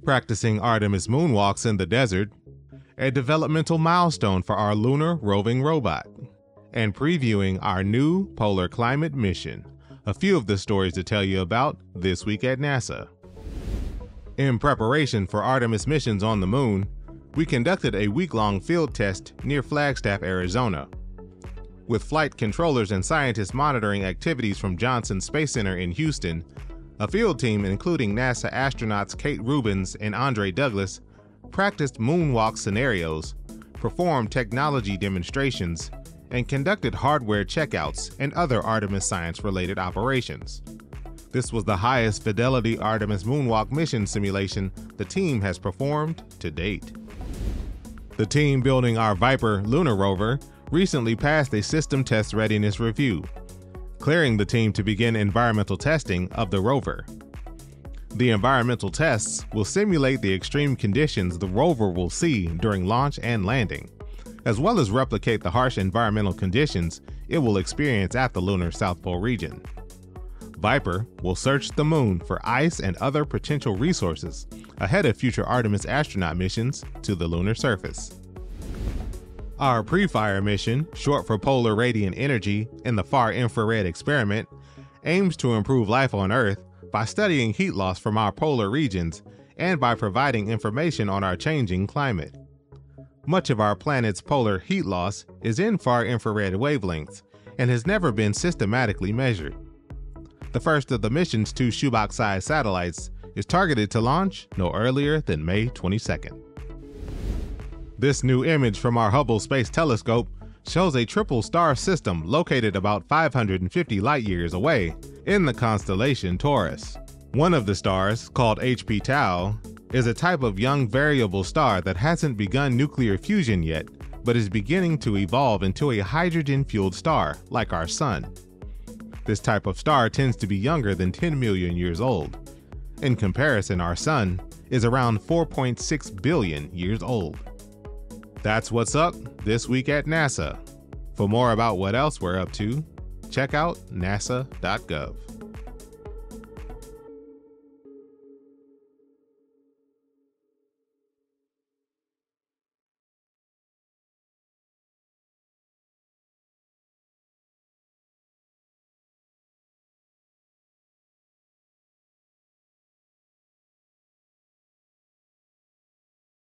practicing Artemis Moonwalks in the desert, a developmental milestone for our lunar-roving robot, and previewing our new polar climate mission. A few of the stories to tell you about this week at NASA. In preparation for Artemis missions on the moon, we conducted a week-long field test near Flagstaff, Arizona. With flight controllers and scientists monitoring activities from Johnson Space Center in Houston, a field team including NASA astronauts Kate Rubins and Andre Douglas practiced moonwalk scenarios, performed technology demonstrations, and conducted hardware checkouts and other Artemis science-related operations. This was the highest fidelity Artemis Moonwalk mission simulation the team has performed to date. The team building our Viper lunar rover recently passed a system test readiness review, clearing the team to begin environmental testing of the rover. The environmental tests will simulate the extreme conditions the rover will see during launch and landing, as well as replicate the harsh environmental conditions it will experience at the lunar South Pole region. Viper will search the moon for ice and other potential resources ahead of future Artemis astronaut missions to the lunar surface. Our pre-fire mission, short for Polar Radiant Energy in the Far Infrared Experiment, aims to improve life on Earth by studying heat loss from our polar regions and by providing information on our changing climate. Much of our planet's polar heat loss is in far infrared wavelengths and has never been systematically measured. The first of the mission's 2 shoebox-sized satellites is targeted to launch no earlier than May 22nd. This new image from our Hubble Space Telescope shows a triple star system located about 550 light-years away in the constellation Taurus. One of the stars, called HP Tau, is a type of young variable star that hasn't begun nuclear fusion yet, but is beginning to evolve into a hydrogen-fueled star like our Sun. This type of star tends to be younger than 10 million years old. In comparison, our Sun is around 4.6 billion years old. That's what's up this week at NASA. For more about what else we're up to, check out nasa.gov.